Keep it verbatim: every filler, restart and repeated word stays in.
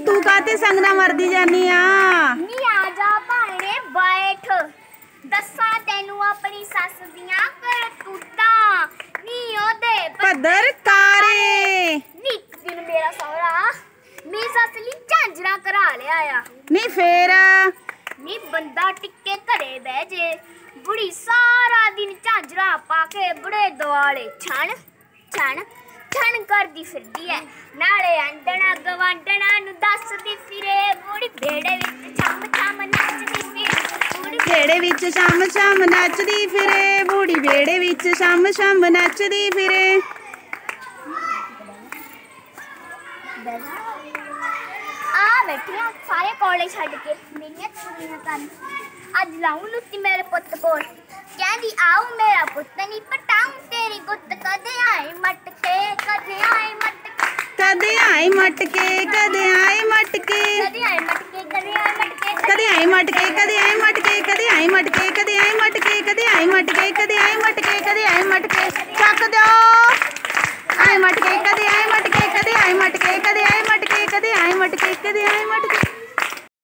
तू काते संगना मरदी जानी आ नी आजा भाणे बैठ दसा तेनू अपनी सस दियां करतूतां नी ओदे पदर कारे नी एक दिन मेरा सौरा मेरी सस ली झांजरा करा लिया आ नी फेर नी बंदा टिक्के घरे बह जे बुढ़ी सारा दिन झांजरा पाके बुढ़े दुआले छण छण छण करदी फिरदी है नाले अंडना गवांडना नु दसदी फिरे बुढ़ी बेड़े विच छम छम नचदी फिरे बुढ़ी बेड़े विच छम छम नचदी फिरे बूढ़ी बेड़े विच छम छम नचदी फिरे आ बैठिया सारे कॉलेज छड्ड के मेरियां चुगलियां करन अज लाऊं लुत्ती मेरे पुत्त कोल कहंदी आओ मेरा पुत्त नी पटाऊं तेरी गुत्त कदे आए मटके कदे आए मटके कदे आए मटके कदे आए मटके कदे आए मटके कदे आए मटके कदे आए मटके कदे आए मटके कदे आए मटके कदे आए मटके कदे आए मटके कदे आए मटके कदे आए मटके चक दो आए मटके कदे आए मटके कदे आए मटके कदे आए मटके कदे आए मटके कदे आए मटके